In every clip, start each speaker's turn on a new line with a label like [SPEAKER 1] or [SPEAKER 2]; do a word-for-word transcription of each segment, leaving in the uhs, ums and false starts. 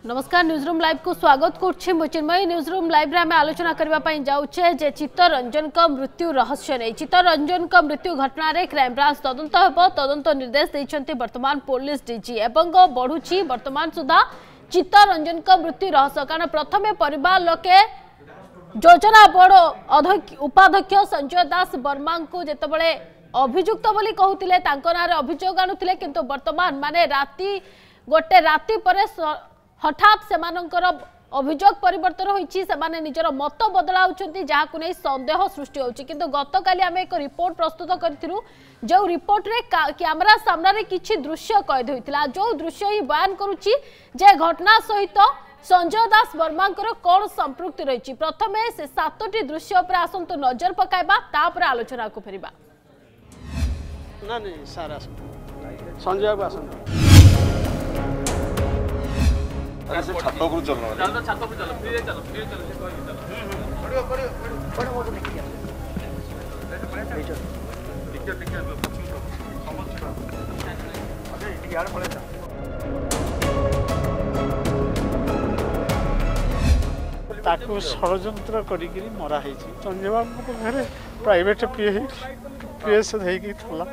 [SPEAKER 1] नमस्कार newsroom live को स्वागत करुच्छे चिन्मयी न्यूज़रूम लाइव आम आलोचना करने जाऊे जे चित्तरंजन का मृत्यु रहस्य नहीं चित्तरंजन का मृत्यु घटना रे क्राइम ब्रांच तदंत हेब तदंत निर्देश देइछन्ति वर्तमान पुलिस डीजी एवं बढ़ुची वर्तमान सुधा चित्तरंजन का मृत्यु रहस्य कारण प्रथमे परिवार लोके योजना बोर्ड उपाध्यक्ष संजय दास वर्मा को जितेबाला अभियुक्त बोली कहते ना अभियोग आणुले किंतु वर्तमान माने राति गोटे राति पर हठात सेमानंकर अभियोग परिवर्तन होईछि सेमाने निजर मत बदलाउछन्ति जाहाकु नै संदेह सृष्टि होछि किंतु गतकाली आमे एक रिपोर्ट प्रस्तुत करथिलु जो रिपोर्ट रे कैमरा सामने रे किछि दृश्य कैद होइतिला जो दृश्य ही बयान करूछि जे घटना सहित संजय दास वर्मांकर कोन संपृक्ति रहिछि प्रथमे से सातटी दृश्य पर आसंतु नजर पकाइबा तापर आलोचना को फेरिबा
[SPEAKER 2] ना नहीं सारा संजय को आसंतु
[SPEAKER 3] अरे से छातो को चलना
[SPEAKER 4] चल तो छातो पे चलो फ्री चलो फ्री चलो से कोई चलो पड़ियो पड़ियो पड़ो मो देखि जा ठीक है ठीक है समझ अरे ठीक यार पड़े जा
[SPEAKER 2] ताकू षडयंत्र करी मरा है संजय बाबू को घरे प्राइवेट पीए पीएस धई की थला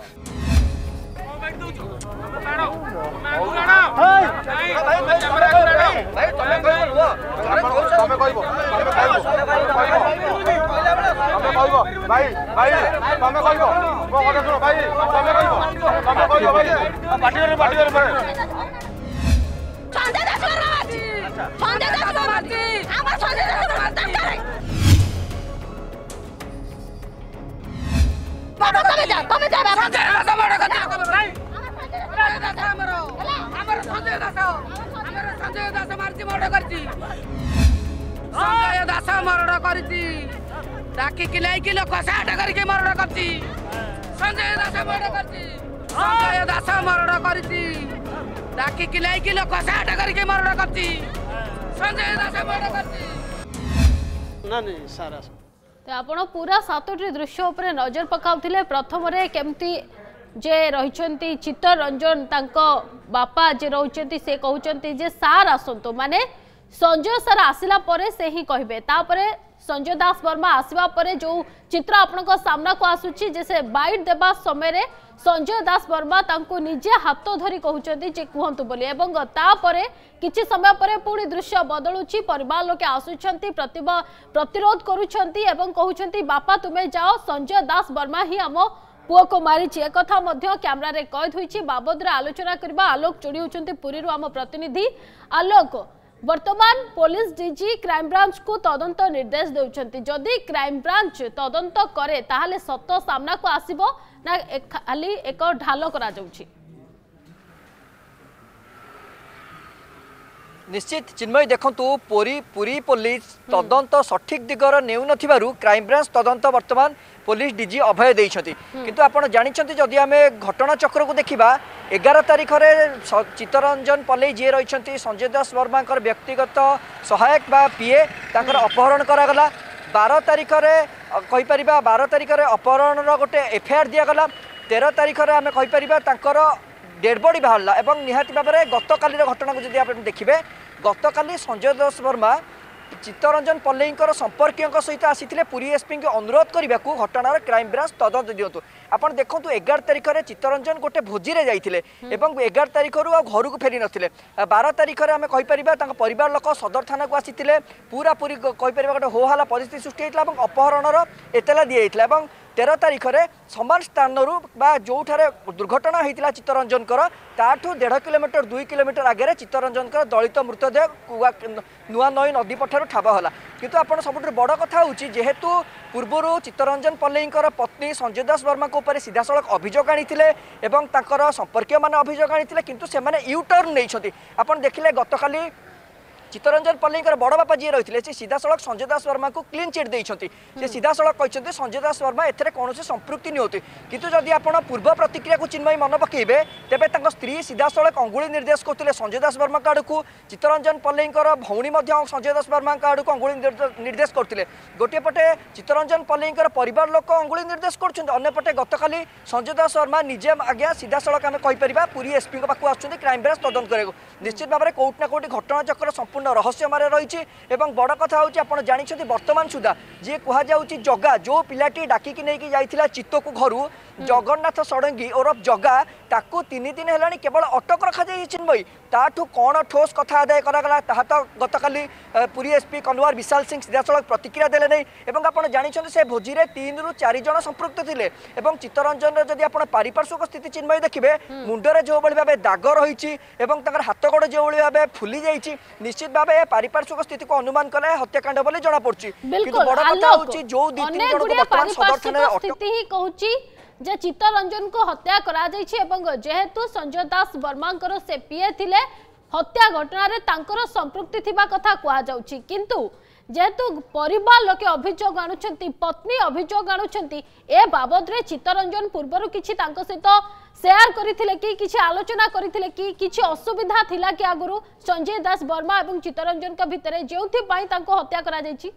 [SPEAKER 5] डाकी किलाई कि लोक साठ करके मर्डर करती संजय दास मर्डर करती संजय दास मर्डर करती डाकी किलाई कि लोक साठ करके मर्डर करती संजय दास मर्डर करती
[SPEAKER 2] ना नहीं सारा
[SPEAKER 1] तो आपण पूरा सातोटी दृश्य उपरे नजर पकाउथिले प्रथम रे केमती जे रहिचंती चित्तरंजन तांको बापा जे रहिचंती से कहउचंती जे सार आसंतो माने संजय सर आसिला परे से ही कहबे तापरे संजय दास वर्मा आसवा परे जो चित्र आपन को सामना को आसुची जैसे बाइट देबा समय रे संजय दास वर्मा तांको निजे हाथ धरी कहउचंती जे कुहंतु बोली एवं तापरे किछि समय परे पूरी दृश्य बदलुची परिवार लोके आसुचंती प्रतिबा प्रतिरोध करूचंती एवं कहउचंती बापा तुमे जाओ संजय दास वर्मा ही हम पुओ को मारी एक कथा मध्य कैमरा रे कैद होईची बाबद रे आलोचना करबा आलोक जोड़ी होचंती पुरी रो हम प्रतिनिधि आलोक वर्तमान पुलिस डीजी क्राइम ब्रांच को तदंत निर्देश देउछंती जदि क्राइम ब्रांच तदंत करे ताहाले सत्य सामना को आसीबो ना खाली एक ढाल करा जाउची
[SPEAKER 6] निश्चित चिन्मय देखंतु पुरी पुरी पुलिस तदंत सठिक दिगर नेउ नथिबारु क्राइम ब्रांच तदंत वर्तमान पुलिस डीजी अभय देइछंती किंतु आपण जानिछंती जदि आमे घटना चक्र को देखिबा एगार तारिख रे चित्तरंजन पल्लई जे रहिछंती संजय दास वर्मा व्यक्तिगत सहायक बा पीए ताकर अपहरण करा गला बारह तारिख रे कहि परिबा बारह तारिख रे अपहरण रो गोटे एफआईआर दिया गला तेरह तारिख रे आमे कहि परिबा ताकर डेड बॉडी बाहरला एवं निहाती भाव में गतकाली घटना को जब आप देखिए गतकाली संजय दास वर्मा चित्तरंजन पल्लई संपर्क सहित आसी पुरी एसपी को अनुरोध करने को घटनार क्राइम ब्रांच तदंत दिंतु आपड़ देखो एगार तारिख में चित्तरंजन गोटे भोजी में जाते एगार तारिख रू घर को फेरी नथिले बारह तारिख में आम कहीपर परिवार लोक सदर थाना को आसी पूरा पूरी कहीपर गोटे होहाला परिस्थिति सृष्टि होता है अपहरणर एतला दी जाता तेरह तारिख में समान स्थान जो दुर्घटना होता चित्तरंजन ताठू डेढ़ किलोमीटर दुई किलोमीटर आगे चित्तरंजन दलित मृतदेह नुआ नई नदी पठार ठाब है किंतु आप सब बड़ कथा हूँ जेहेतु पूर्वर चित्तरंजन पल्लई पत्नी संजय दास वर्मा ऊपर सीधा सड़क अभियोग आनी संपर्क मैंने अभियोग आनी किंतु से यूटर्न नहीं आप देखिले गतकाली चित्तरंजन पल्लईकर बड़ बापा जी रही है सीधा सड़क संजय दास वर्मा को क्लीन चिट देते से सीधा सड़क कहते संजय दास वर्मा एथे कौन संपृक्ति निहती किंतु जदि आप पूर्व प्रतिक्रिया को चिन्मयी मन पकेबे तेरे स्त्री सीधा सड़क अंगुली निर्देश करते संजय दास वर्मा आड़ को चित्तरंजन पल्लईकर भौणी संजय दास वर्मा आड़ को अंगुली निर्देश करते गोटे पटे चित्तरंजन पल्लईकर परिवार लोक अंगुली निर्देश करपटे गतकाली संजय दास वर्मा निजे आज्ञा सीधा सड़क आम कहीपर पुरी एसपी पाक आसुच्च क्राइम ब्रांच तदंत कर निश्चित भाव में कौटना कौटी घटना चक्र संपूर्ण रहस्यमय रही बड़ कथा हूँ आप जानते बर्तमान सुधा जी कहुच्छी जगा जो पिलाटी डाकिकी नहीं जाइला चित्त को घर जगन्नाथ षडंगी ओरफ जगा ताकू तीन दिन है केवल अटक रखा जाए चिन्मयी ताठू कौन ठोस कथा आदाय करागला ताहा तो गतकाली पुरी एसपी कन्वर विशाल सिंह सीधा सड़क प्रतिक्रिया देले नहीं आप जानते से भोजी में तीन रु चार जन संपृक्त थे चित्तरंजन जदि आप पारिपार्श्विक स्थिति चिन्मयी देखिए मुंडरे जो भाव दाग रही हाथ गोड़ जो भाव फुली जाइए निश्चित भाव पारिपार्श्विक स्थिति को अनुमान कले हत्याकांड बोली जना पड़ी बड़ कथा हूँ जो दी तीन जन बर्तमान सदर थाना
[SPEAKER 1] जे चित्तरंजन को हत्या करा जाइछि एवं जेहेतु संजय दास वर्मा से पीए थिले हत्या घटना रे तांकर संपृक्ति थिबा कथा कहा जाउछि किंतु जेहेतु परिवार लोके अभियोग आणुछंती पत्नी अभियोग आणुछंती ए बाबद रे चित्तरंजन पूर्वरु किछि तांको सहित शेयर करिथिले कि किछि आलोचना करिथिले कि किछि असुविधा थिला कि आगुरु संजय दास वर्मा एवं चित्तरंजन का भितरे जेउथि पई तांको हत्या करा जाइछि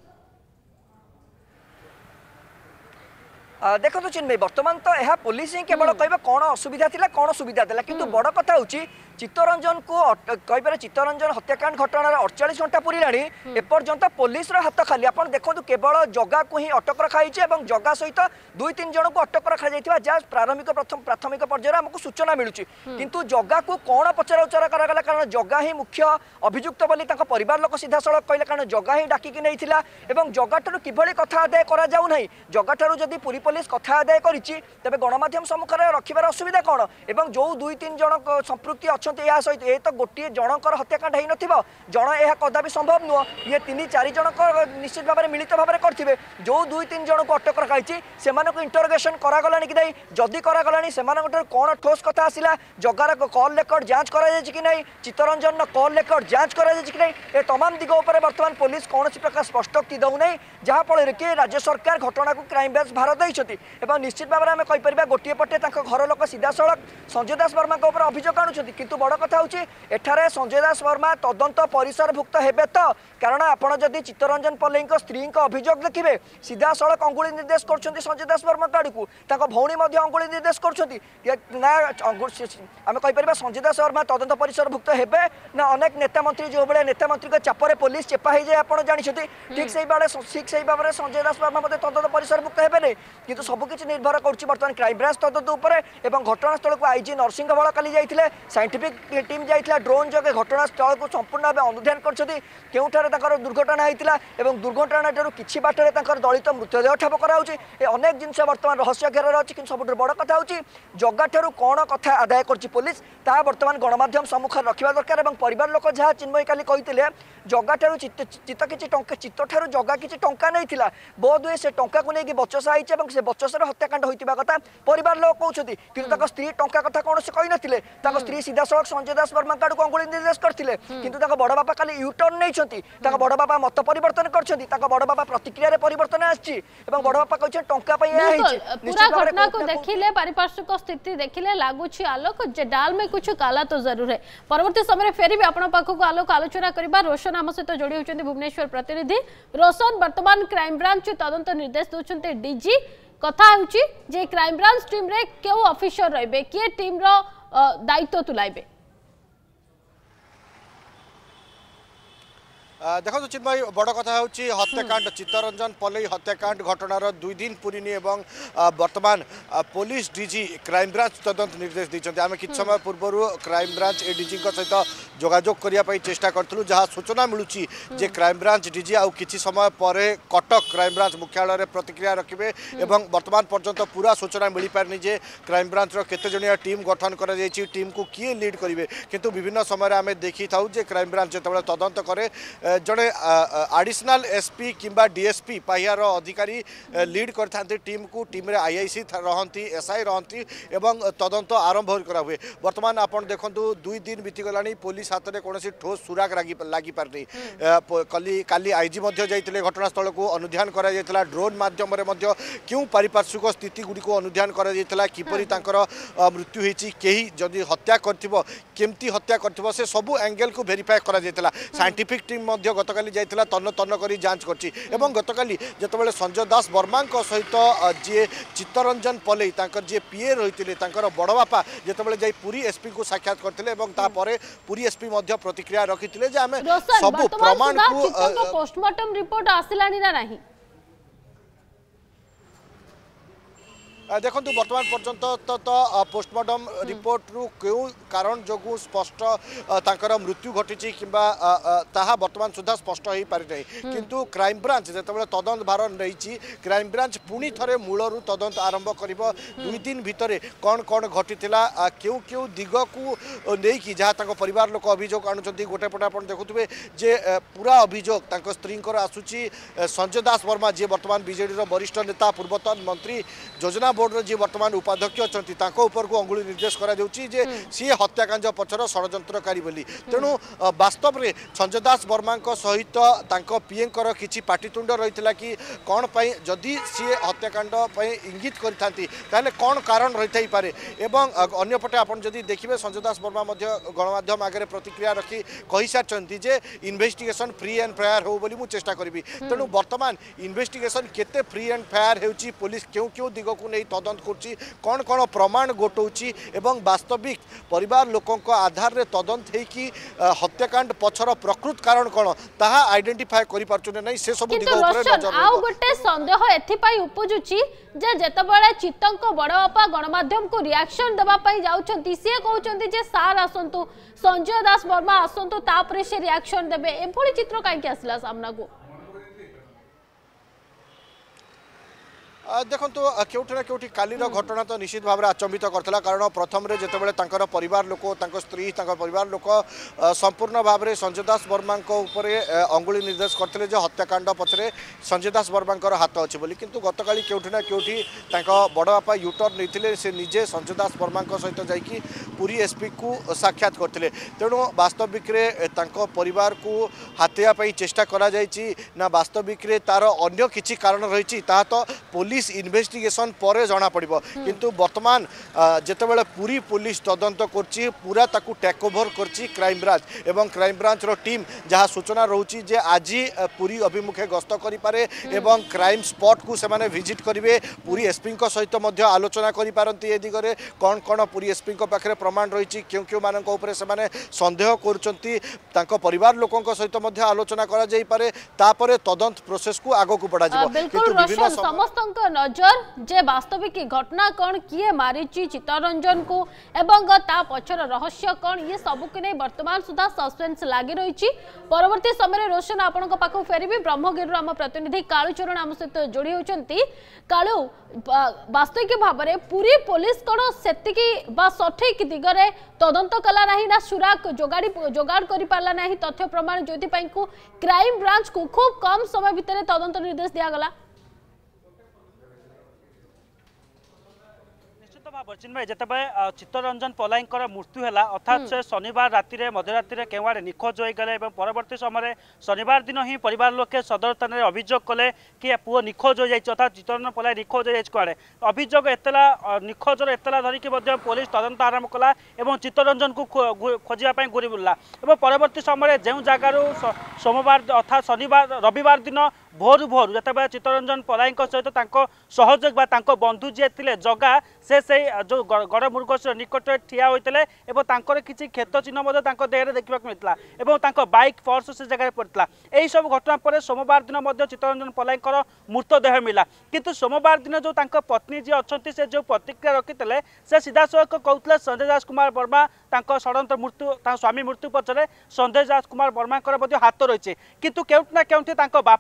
[SPEAKER 6] देखो चिन्मयी बर्तमान तो यह पुलिस ही केवल कह कौन असुविधा थिला कौन सुविधा थिला किंतु बड़ कथा हूँ चित्तरंजन को कहीपर चित्तरंजन हत्याकांड घटना अड़चाश घंटा पूरा एपर्यंत पुलिस हाथ खाली आप देखो केवल जगह को ही अटक रखाई जगह सहित दुई तीन जन को अटक रखा जहाँ प्रारंभिक प्रथम प्राथमिक पर्यायर आमको सूचना मिलूँ किंतु जगह को कौन पचरा उचरा करागला कारण जगह ही मुख्य अभियुक्त बोली परिवार लोक सीधा सड़क कहले कारण जगह ही डाकिकी नहीं जगह ठार किभली कथा आदाय करा जाऊ नहीं जगह ठार जदि पुरी पुलिस कथा आदाय करिछि तबे गणमाध्यम सम्मुख में रखिबार असुविधा कौन एवं जो दुई तीन जन संपृक्ति या सहित ये तो गोटे जनकर हत्याकांड हो नथिबो जन यह कदापि संभव नुह ये तीन चार जन निश्चित भाव में मिलित भाव में करथिबे जो दुई तीन जन को अटक रखाई से इंटरोगेशन करागलानी कि नहीं जदि करागलानी से कौन ठोस कथा आसिला जगार कॉल रेकर्ड जांच करा कि नहीं चित्तरंजन कॉल रेकर्ड जांच करा कि नहीं ए तमाम दिग उपर बर्तमान पुलिस कौन प्रकार स्पष्टोक्ति दौना जहाँफल कि राज्य सरकार घटना को क्राइम ब्रांच भारत देती निश्चित भाव में आम कहीपर गोटे पटे घर लोक सीधा सड़क संजय दास वर्मा अभियोग आणुछंती किंतु बड़ कथा हूँ एठारे संजय दास वर्मा तदंत परिसरभुक्त हेबे तो कारण आपड़ जदि चित्तरंजन पल्लई स्त्री अभियोग देखिए सीधा सड़क अंगुली निर्देश कर संजय दास वर्मा आड़ को भौणी अंगुली निर्देश करम कहीपर संजय दास वर्मा तदंत परिसरभुक्त हेबे ना अनेक नेता मंत्री जो भाई नेता मंत्री चापरे पुलिस चेपा हो जाए आप जानते ठीक से ठीक से भाव में संजय दास वर्मा मत तदंत परिसरभुक्त हेबे नहीं किंतु सबकिछ निर्भर कर बर्तमान क्राइम ब्रांच तदंत उपर घटनास्थल को आईजी नरसिंह बल काली जाइए साइंटिफिक टीम जाइए ड्रोन जगे घटनास्थल को संपूर्ण भाव अनुधान कर दुर्घटना होता दुर्घटना किसी बाटर दलित मृतदेह ठाप कराऊँच अनेक जिन बर्तमान रहस्य घेर अच्छी कि सब बड़ कथा हूँ जगह ठार कौन कथा आदाय कर पुलिस ता बर्तमान गणमाध्यम सम्मुख रखा दरकार और परिवार लोक जहाँ चिन्मयी काली कहते जगह ठार चित्त किसी टंका चित्त ठार जगह किसी टंका नहीं बोध हुए से टंका को लेकिन बचसा होती से बचसर हत्याकांड होता कथा परिवार लोक कहते कि स्त्री टंका कथा कौन से कही नथिले स्त्री सीधा सड़क संजय दास वर्मा आड़ को अंगुली निर्देश करते किंतु बड़ बापा खाली यूटर्न नहीं बड़ बापा मत परिवर्तन कर बड़ बापा प्रतिक्रिया परिवर्तन आछि बड़ बापा कहते टंका
[SPEAKER 1] पूरा घटना को देखिले पारिपार्श्विक स्थिति देखिले लागुछि आलोक जे डाल में कुछ काला तो जरूर है परवर्ती समय फेरी भी आपण पाखक आलोक आलोचना करबा रोशन आम सहित जोड़ी होचंती भुवनेश्वर प्रतिनिधि रोशन वर्तमान क्राइम ब्रांच तदंत निर्देश दोचंती डीजी कथा होची जे क्राइम ब्रांच टीम रे केउ ऑफिसर रहबे के टीम रो दायित्व तुलाइबे
[SPEAKER 7] देखो चिन्मयी बड़ कथा हूँ हत्याकांड चित्तरंजन पल्लई हत्याकांड घटनार दुई दिन पूरीनी एवं वर्तमान पुलिस डीजी क्राइम ब्रांच तदंत निर्देश देते आम कि समय पूर्व क्राइम ब्रांच ए डीजी सहित जोगाजोग करने चेष्टा करूँ जहाँ सूचना मिलूँ जे क्राइम ब्रांच डीजी आउ किछि समय पर कटक क्राइम ब्रांच मुख्यालय प्रतिक्रिया रखिए एवं वर्तमान पर्यंत पूरा सूचना मिल पारनी जे क्राइम ब्रांच केते जणिया टीम गठन कर टीम को किए लीड करेंगे किंतु विभिन्न समय आम देखी था जे क्राइम ब्रांच जो तदंत करे जड़े एडिशनल एसपी किंबा डीएसपी पाहियार अधिकारी लीड करथांती टीम को टीम रे आईआईसी रहंती एसआई रहंती एवं तदंत आरंभ करा हुए वर्तमान आपण देखंतु दुई दिन बीती गलानी पुलिस हाथ में कौन ठोस सुराग लगी पारनी कली काली आईजी जाइए घटनास्थल को अनुध्यान करा जायतला ड्रोन माध्यम क्यों पारिपार्श्विक स्थिति गुड़ी को अनुध्यान करा जायतला किपरि तांकर मृत्यु होईची केही जदि हत्या करथिबो केमती हत्या करथिबो से सबु एंगल को वेरीफाई करा जायतला साइंटिफिक टीम गतकाली जाइतला तन्न तन्न करी जांच करछि एवं गतकाली जतबेले संजय दास वर्मा सहित जी चित्तरंजन पलई तांकर जे पीए रहितिले तांकर बड़ बापा जतबेले जाई पुरी एसपी को साक्षात करथिले एवं तापरे पुरी एसपी मध्य प्रतिक्रिया रखिथिले जे आमे सब प्रमाण को
[SPEAKER 1] पोस्टमार्टम रिपोर्ट आसिलानी ना नहीं
[SPEAKER 7] देखो बर्तमान पर्यंत तो, तो पोस्टमार्टम रिपोर्ट रु क्यों कारण जो स्पष्ट तांकर मृत्यु घटी किंबा ताहा बर्तमान सुधा स्पष्ट हो पारि नहीं किंतु क्राइम ब्रांच जितेबाला तदंत भार नहीं क्राइम ब्रांच पुणी थे मूलर तदंत आरंभ कर दुई दिन भितर कौन कौन घटी क्यों क्यों दिग को लेकिन जहाँ परिवार लोक अभियोग आणुंट गोटे पटे आप देखुए जे पूरा अभियोग स्त्री आसूची संजय दास वर्मा जी बर्तमान बीजेडी वरिष्ठ नेता पूर्वतन मंत्री योजना बोर्ड जी वर्तमान उपाध्यक्ष अच्छा उपर को अंगुली निर्देश करा जे सी हत्याकांड पछर षड्यंत्रकारी बोली तेणु वास्तव में संजय दास वर्मा सहित पीए किसी पाटितुंड रही कि कौन जदि सी हत्याकांड इंगित करें कौन कारण रही पारे एवं अन्यपटे आप देखिए संजय दास वर्मा गणमाध्यम आगे प्रतिक्रिया रखी कही सारी जे इन्वेस्टिगेशन फ्री एंड फेयर हो बोली मु चेष्टा करी तेणु वर्तमान इन्वेस्टिगेशन केते फ्री एंड फेयर होची पुलिस क्यों क्यों दिग को नहीं तदंत करुच्ची कौन कौन प्रमाण गोटौची एवं वास्तविक परिवार लोकों आधार रे तदंत हेकी हत्याकांड पछर प्रकृत कारण कौन ताहा आइडेंटिफाई करि पारछुने नहीं से सब दिग ऊपर नजर
[SPEAKER 1] आउ गोटे संदेह एथि पई उपजुची जे जेतबेले चित्तंक बड़ बापा गणमाध्यम को रिएक्शन देबा पई जाउछंती से कहउछंती जे सार आसंतु संजय दास वर्मा आसंतु तापरे से रिएक्शन देबे एभली चित्र काई के आसला सामना को
[SPEAKER 7] देखो केउठी ना केउठी कालीर घटना तो निश्चित भाव में आचंबित करता कारण प्रथम जितेबाला तांकर परिवार लोक स्त्री परिवार लोक संपूर्ण भाव में संजय दास वर्मा अंगुली निर्देश करते हत्याकांड पछरे संजय दास वर्मा हाथ अच्छे बोली किंतु गतकाली केउठी ना केउठी बड़ बापा यूटर्न नहीं से निजे संजय दास वर्मा सहित जाइकी पुरी एसपी को साक्षात करते तेणु वास्तविक परिवार को हाथेया चेष्टा करा ना वास्तविक तार अन्य किसी कारण रही तो पुलिस इन्वेस्टिगेशन पर जना पड़िबो किंतु वर्तमान जेतेबेले पूरी पुलिस तदंत करची पूरा ताकू टेक ओवर करची क्राइम ब्रांच एवं क्राइम ब्रांच रो टीम जहाँ सूचना रहउची जे आज पूरी अभिमुखे गस्त करि पारे एवं क्राइम स्पॉट को से माने विजिट करिवे पूरी एसपी को सहित मध्य आलोचना करि पारंती ए दिगरे कौन कौन पूरी एसपी को पाखरे प्रमाण रही क्यों क्यों मानक ऊपर से माने संदेह करुचंती तांको परिवार लोकन सहित मध्य आलोचना करा जाई पारे तापरे तदंत प्रोसेस को आगो को बढ़ा जिवो
[SPEAKER 1] किंतु विभिन्न समस्त नजर जे वास्तविक घटना कौन किए मारी चित्तरंजन को एवं ता पछर रहस्य कौन ये सबू के नहीं वर्तमान सुधा सस्पेंस लगी रही परवर्ती समय रोशन आपण पाख फेरबी ब्रह्मगिरी आम प्रतिनिधि कालूचरण आम सहित जोड़ी होती कालू वास्तविक भाव में पूरी पुलिस कौन से सठिक दिगरे तदंत कला नहीं ना सुराग जोगाड़ी जोगाड़ कर पारा ना तथ्य प्रमाण जो क्राइम ब्रांच को खूब कम समय भितर तदंत निर्देश दिगला
[SPEAKER 4] चिन्मय जिते चित्तरंजन पलाई मृत्यु है अर्थात से शनिवार राति मध्यराति केवाड़े निखोज हो गले परवर्ती समय शनिवार दिन ही परिवार लोके सदर थाना अभियोग कले कि पुओ निखोज हो जाए अर्थात चित्तरंजन पलाई निखोज हो जाए कड़े अभियोग एतला निखोजर एतला धरिकी पुलिस तदंत आरंभ कला और चित्तरंजन को खोजापी घूरी बुला और परवर्ती समय जो जगार सोमवार अर्थात शनिवार रविवार दिन भोर भोर जिते चित्तरंजन पलाई सहित सहयोग बंधु जी थे जगा से से जो गड़मुर्ग निकट ठिया होते और किसी क्षत चिन्ह देह देखा मिलता और बाइक पर्स से जगह पड़ता यही सब घटना पर सोमवार दिन चित्तरंजन पलाई मृतदेह मिला किंतु सोमवार दिन जो पत्नी जी अच्छा से जो प्रतिक्रिया रखी से सीधा सड़क कहते संजय दास कुमार वर्मा षड्यंत्र मृत्यु स्वामी मृत्यु पछरे संजय दास कुमार वर्मा हाथ रही किंतु केउठना केउठी बापा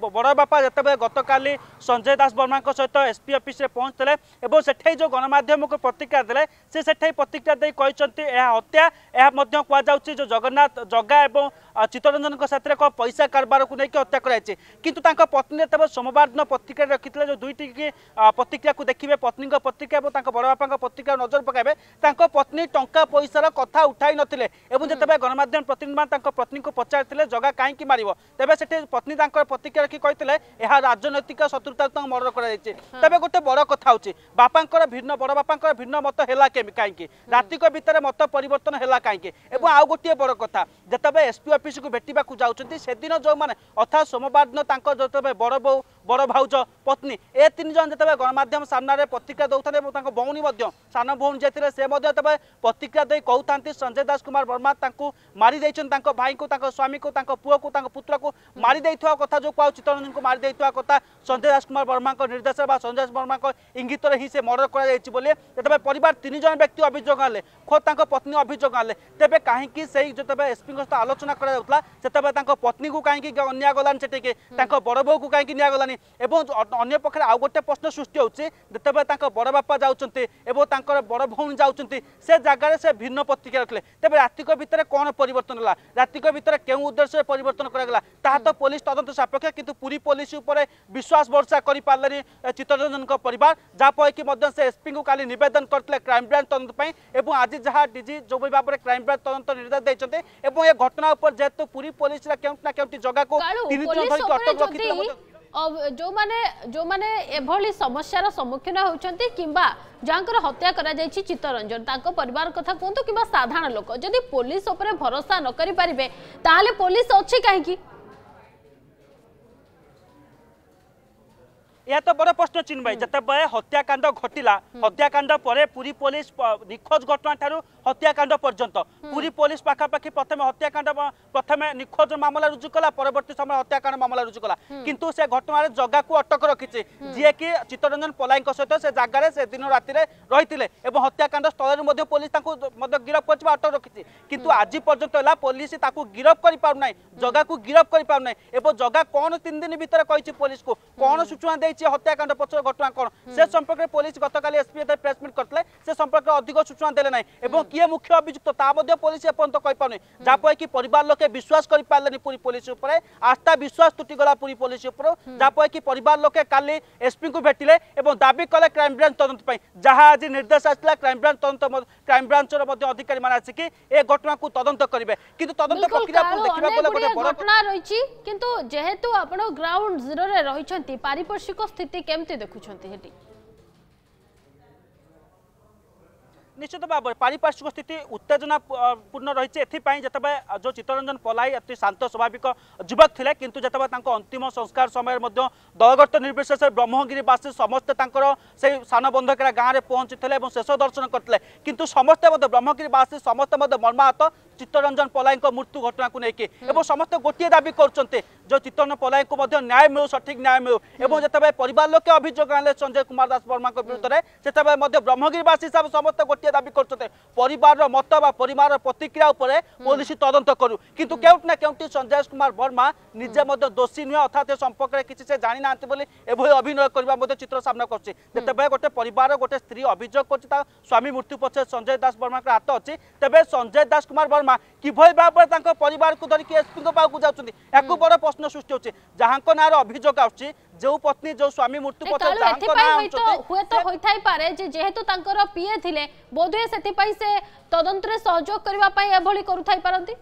[SPEAKER 4] बड़ बापा जिते गतकाली संजय दासवर्मा सहित एसपी ऑफिस रे पहुंचते और सेठे जो गणमाध्यम को प्रतिक्रिया देले से सेठे प्रतिक्रिया दे कहते हत्या यह कहुच्छी जो जगन्नाथ जगा और चित्तरंजन साथ में पैसा कारोबार को लेकिन हत्या कराई किंतु पत्नी तब सोमवार दिन प्रतिक्रिया रखी जो दुईटी प्रतिक्रिया को देखिए पत्नी प्रतिक्रिया और बड़ बापा प्रतिक्रिया नजर पकाइबे पत्नी टंका पैसार कथा उठाई नथिले एवं जिते गणमाध्यम प्रतिनिधि पत्नी को पचारि जगह कहीं मार तेज से पत्नी प्रतिक्रिया रखी कहते यह राजनैतिक शत्रुता मर्डर कर तेज गोटे बड़ कथा हो बापा भिन्न बड़ बापा भिन्न मत है कहीं रातिक भितर मत परिवर्तन है कहीं आउ गोटे बड़ कथा जिते एसपी ऑफिस को भेटा जाऊँच से दिन जो मैंने अर्थात सोमवार दिन जो बड़ बो बड़ भाउज पत्नी ए तीन जन जिते गणमाध्यम सामने प्रतिक्रिया दौते भौणी सान भौणी जाते से प्रतिक्रिया दे कहते संजय दास कुमार वर्मा मारी भाई को स्वामी को पुओ को पुत्र को मारी कथा जो कह चित्तरंजन को मारी कथा संजय दास कुमार वर्मा निर्देश संजय दास वर्मा इंगित ही से मर्डर कर परिवार तीन जन व्यक्ति अभियोग आने खोद पत्नी अभियोग आने तेज कहीं से जो एसपी सहित आलोचना कर पत्नी को कहीं अन्याय गलानी से बड़ बो को कहीं निया गलानी अन्य पक्ष आउ गोटे प्रश्न सृष्टि होते बड़ बापा जाऊँच बड़ भौणी जाऊँच से जगार से भिन्न प्रतिक्रिया रखले तेज रातिक भितर कौन परिवर्तन है रातिक भितर क्यों उद्देश्य परिवर्तन करागला ताहा तो पुलिस तदंत सापेक्ष किंतु पुरी पुलिस उपर विश्वास भरसा कर पारे चित्तरंजन परिवार जहाँफल कि से एसपी को काली निवेदन करते क्राइम ब्रांच तदंत आज जहाँ डीजी जो भी भाव में क्राइम ब्रांच तदंत निर्देश देते ये घटना उपर जेहेतु पुरी पुलिस केउना केउटी जगह को तीन दिन धरिक अटक रखिथिले
[SPEAKER 1] जो माने जो माने एभली समस्यार सम्मुखीन होउछंती किंबा जांकर हत्या करा जायछि चित्तरंजन ताको परिवार कथा कोंतो किंबा साधारण लोक जदि पुलिस ऊपर भरोसा न करि परिबे ताले पुलिस अछि काहे की
[SPEAKER 4] यह तो बड़ प्रश्न चिन्ह भाई जिते हत्याकांड घटिला हत्याकांड पर पुरी पुलिस निखोज घटना ठारू हत्याकांड पर्यंत पुरी पुलिस पाखापाखि प्रथम हत्याकांड प्रथम निखोज मामला रुजु कला परवर्ती समय हत्याकांड मामला रुजु कला किंतु से घटना जगह को अटक रखी जी कि चित्तरंजन पलाई सहित से जगार से दिन राति रही हत्याकांड स्थल पुलिस गिरफ कर अटक रखी किंतु आज पर्यंत पुलिस गिरफ कर पारना जगह को गिरफ कर पारना एवं जगह कौन तीन दिन भीतर कही पुलिस को कौन सूचना दे हत्याकांड पक्ष घटना कौन से संपर्क में पुलिस गतकाली एसपी प्रेसमिट करते से संपर्क में अधिक सूचना देले ना एवं किए मुख्य अभियुक्त ता पुलिस एपर्यंत कही पारे जहाँफल कि परिवार लोके विश्वास कर पारे पूरी पुलिस उपर आस्था विश्वास तुटीगला पूरी पुलिस उपर जहाँफल कि परिवार लोके काली एसपी को भेटिले और दाबी कले क्राइम ब्रांच तदंत जहाँ आज निर्देश आसला क्राइम ब्रांच तदंत क्राइम ब्रांच अधिकारी मान आसिक ए घटना को तदंत करेंगे किंतु तदंत प्रक्रिया देखा बड़
[SPEAKER 1] घटना रही किंतु जेहेतु आपण ग्राउंड जीरो रे रहिसंती पारिपार्श्विक स्थिति केमती देखुछंती हेटी
[SPEAKER 4] निश्चित भाव में पारिपार्श्विक स्थिति उत्तेजना पूर्ण रही है जो चित्तरंजन पलाई अति शांत स्वाभाविक युवक थे किंतु जिते अंतिम संस्कार समय दलगत निर्विशेष ब्रह्मगिरीवासी समस्ते से सान बंधकरा गाँव में पहुंची शेष दर्शन करते किंतु समस्ते ब्रह्मगिरीवासी समस्ते मर्माहत चित्तरंजन पलाई मृत्यु घटना को लेकिन समस्ते गोटे दाबी कर जो चित्तरंजन पलाई को न्याय मिलू सठिक न्याय मिलू और जिते परिवार लोके अभियोग आने संजय कुमार दास वर्मा विरुद्ध में से ब्रह्मगिरीवासी हिसाब से समस्ते गोटे दाबी करते परिवार मत बा परिवार प्रतिक्रिया उपर पुलिस तदंत करू किंतु केउट ना केउटी संजय कुमार वर्मा निजे दोषी नुहे अर्थात संपर्क में किसी से जानी ना एभली अभिनय करने चित्र सामना करते गोटे परिवार गोटे स्त्री अभियोग कर स्वामी मृत्यु पछे संजय दास वर्मा हाथ अच्छी तेज संजय दास कुमार वर्मा किभली भाव में परिवार को धरिकी एसपी पाक जाऊँ बड़ प्रश्न सृष्टि होची जहाँ ना अभियोग आउची जो पत्नी जो स्वामी मृत्यु
[SPEAKER 1] जेहेतु पीए थिले बोधे से तदंत सहयोग करने करुथाई पारंती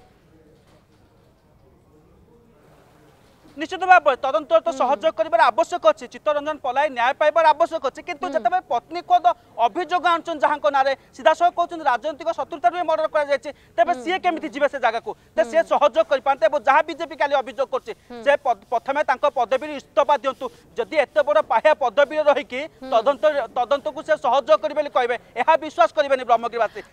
[SPEAKER 4] निश्चित भाव में तदंत तो सहयोग कर आवश्यक अच्छी चित्तरंजन पलाई न्याय पाइबार आवश्यक अच्छी किंतु जिते पत्नी को अभियोग आनुन जहाँ ना सीधा सह कहते राजनीतिक शत्रुता मर्डर कर तेज सी केमी जी से जगह को सी सहयोग कर पाते जहाँ बीजेपी काली अभियोग कर प्रथमे पदवी इस्तफा दिंतु जदि एत बड़ पाहिया पदवी रही तदंत तदंत को से सहयोग करेंगे कहे यह विश्वास करेंगे ब्रह्मगिरीवासी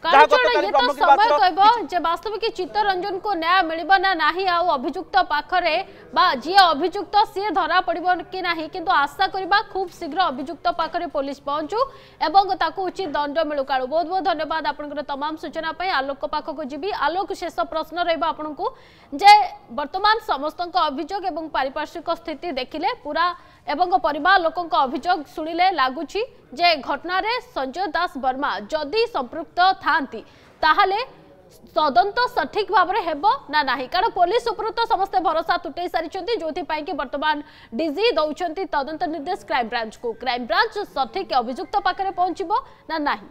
[SPEAKER 1] वास्तव में चित्तरंजन को न्याय मिलना ना अभियुक्त पाखरे जी अभियुक्त सी धरा पड़ो कि ना किंतु आशा करबा खूब शीघ्र अभियुक्त पाखरे पुलिस पहुंचू एवं ताकू उचित दंड मिलू काड़ू। बहुत बहुत धन्यवाद आपनकर तमाम सूचना पाई। आलोक पाखक जीवी आलोक शेष प्रश्न रहिबा आपनकू जे वर्तमान समस्त अभियोग एवं पारिपार्श्विक स्थिति देखिले पूरा एवं परिवार लोकंक अभियोग शुणिले लगुच जे घटना रे संजय दास वर्मा जदि संपृक्त थांती ताहले तदंत सठिक भाव में हेबो ना नाही कारण पुलिस उपर तो समस्ते भरोसा तुटै सारी जो कि वर्तमान डीजी दौरान तदंत निर्देश क्राइम ब्रांच को क्राइम ब्रांच सठिक अभियुक्त पाखरे पहुंचबो ना नाही।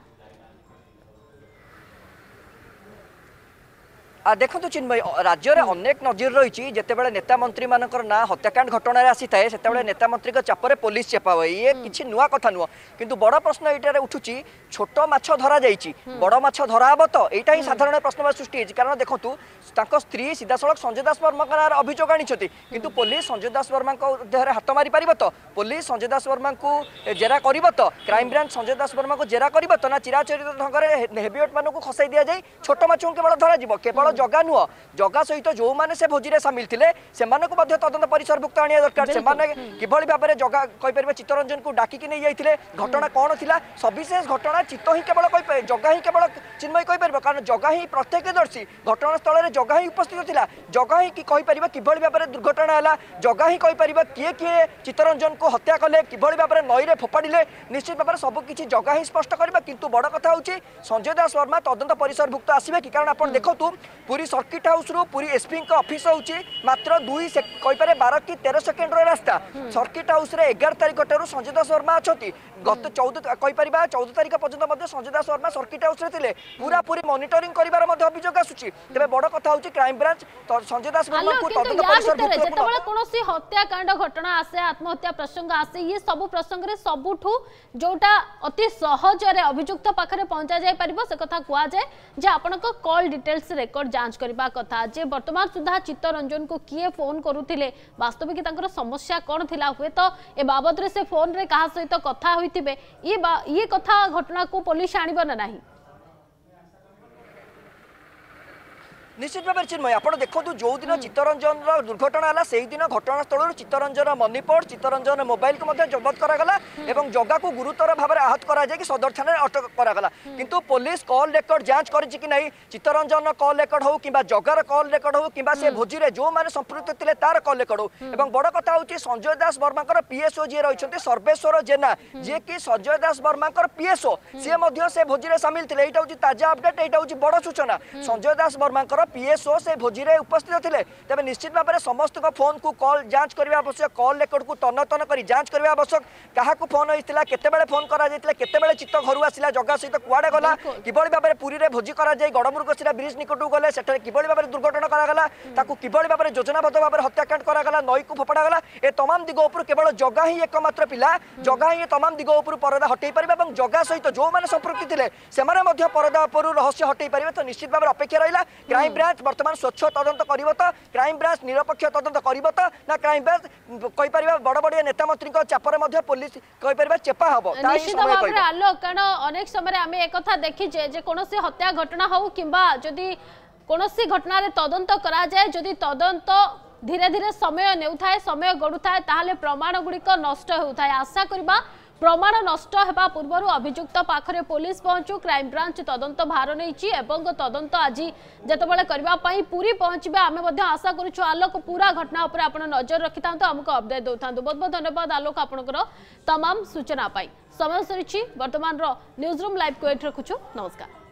[SPEAKER 6] देखो चिन्मय राज्य में अनेक नजर रही जितेबाला नेता मंत्री मानकर ना हत्याकांड घटना आसी थाए से नेता मंत्री चापर पुलिस चेपा हुए ये किसी नुआ कथा नुह किंतु बड़ प्रश्न ये उठुची छोट माछ धरा जाइए बड़ माछ धरा हम तो यहाँ ही साधारण प्रश्न सृष्टि कारण देखूँ स्त्री सीधा सड़क संजय दास वर्मा अभियोग आनी किंतु पुलिस संजय दास वर्मा देहरे हाथ मारी पार तो पुलिस संजय दास वर्मा को जेरा कर तो क्राइम ब्रांच संजय दास वर्मा को जेरा कर तो ना चिराचरित ढंग से हेवीवेट मान को खसाई दि जाए छोट माछ केवल धरा केवल जगा नुह जगा सहित जो मैंने से भोजी में सामिल थे से तदंत परिसरभुक्त आने दरकार से किभली भाव में जगा कहीपर चित्तरंजन को डाकिकी नहीं जाते घटना कौन थी सविशेष घटना चित्त ही केवल जगा ही केवल चिन्मय कहीपर कारण जगा ही प्रत्यक्षदर्शी घटनास्थल में जगा ही उपस्थित था जगा ही कहीपर किभली भाव में दुर्घटना है जगा ही कहीपर किए किए चित्तरंजन को हत्या कले किभली भाव में नई में फोपाड़े निश्चित भाव में सबकि जगा ही स्पष्ट करवा किंतु बड़ कथा हूँ संजय दास वर्मा तदंत परिसरभुक्त आसवे कि कारण आप देखो पूरी सर्किट हाउस रु पूरी एसपी ऑफिस होची मात्र दुई कहीपर बारह कि तेरह सेकेंड रास्ता सर्किट हाउस रे एगार तारीख ठार संजय दास वर्मा अच्छा गत चौदह कहीपर चौदह तारीख पर्यटन संजय दास वर्मा सर्किट हाउस रे पूरा पूरी मॉनिटरिंग कर अभियोग आसूची तेज बड़ कथा हूँ क्राइम ब्रांच संजय दास वर्मा को तदंत परिसरभुक्त
[SPEAKER 1] कोनोसी हत्याकांड घटना आसे आत्महत्या प्रसंग आसे ये सब प्रसंग रे सबुठू जोटा अति सहज रे अभियुक्त पाखरे पहुंचा जाय परिबो से कथा कुआ जाय जे आपनक कॉल डिटेल्स रेकॉर्ड जांच करबा कथा जे वर्तमान सुधा चित्तरंजन को किए फोन करुथिले वास्तविक तांकर समस्या कोन थिला हुए तो ए बाबत रे से फोन रे कहा सहित कथा होइतिबे ये ये कथा घटना को पुलिस आनिबो ना नाही
[SPEAKER 6] निश्चित भाव चिन्मय आप देखो जो दिन चित्तरंजन दुर्घटना है से दिन घटनास्थल Chittaranjan money purse Chittaranjan mobile को जबत करागला एवं जगह को गुरुतर भाव में आहत करा जाए सदर थाना अटक करागला किंतु पुलिस कॉल रेकर्ड जांच करिछि कि नहीं चित्तरंजन कॉल रेकर्ड हो कि जगार कॉल रेकर्ड हो कि से भोजी रे जो मैंने संपृक्त थे तार कॉल रेकर्ड हो एवं बड़ कथा हूँ संजय दास वर्मा पीएसओ जी रही सर्वेश्वर जेना जी कि संजय दास वर्मा पीएसओ सी से भोजी में सामिल थे यहाँ हूँ ताजा अपडेट यहाँ हूँ बड़ सूचना संजय दास वर्मा पीएसओ से भोजी में उपस्थित थे तेज निश्चित भाव में समस्त फोन को कॉल जांच करने आवश्यक कॉल रेकर्ड को तन्न तन्न कर जांच करने आवश्यक क्या फोन होता केते फोन कर चित्त घर आसला जगह सहित कुआड़े गला किभली भाव में पुरी में भोजी कर गड़मुरुकशिरा ब्रिज निकट गले से किभली भाव में दुर्घटना करागला किभली भाव में योजनाबद्ध भाव में हत्याकांड करागला नई को फोपड़ागला ए तमाम दिग उपर केवल जगह ही एकमात्र पिला जगह ही तमाम दिग उपर परदा हटई पार और जगह सहित जो मैंने संपृक्ति थे से परदा उपर रहस्य हटई पारे तो निश्चित भाव में अपेक्षा रहा क्राइम ब्रांच वर्तमान स्वच्छ तदंत करिवो तो क्राइम ब्रांच निरपेक्ष तदंत करिवो तो ना क्राइम ब्रांच कहि परिबा बड़ बड़ नेता मंत्री को चापर मध्ये पुलिस कहि परिबा चेपा हबो
[SPEAKER 1] निश्चित भाव में आलोक कारण अनेक समय आमे एक कथा देखि जे जे कोनोसी हत्या घटना हो किंबा जदी कोनोसी घटना रे तदंत करा जाय जदी तदंत धीरे धीरे समय नेउथाय समय गडुथाय ताहाले प्रमाण गुड़िक नष्ट होउथाय आशा करबा प्रमाण नष्ट होगा पूर्व अभियुक्त पाखरे पुलिस पहुंचू क्राइम ब्रांच तदंत भार नहीं एवं तदंत आज जितेबाला करने पूरी पहुंचे आम आशा करुँ आलोक पूरा घटना उपर आप नजर रखि था आमको अपडेट दे था बहुत बहुत धन्यवाद आलोक आपंकर तमाम सूचना पाई समय सरी वर्तमान न्यूज रूम लाइव को एट रखुछु नमस्कार।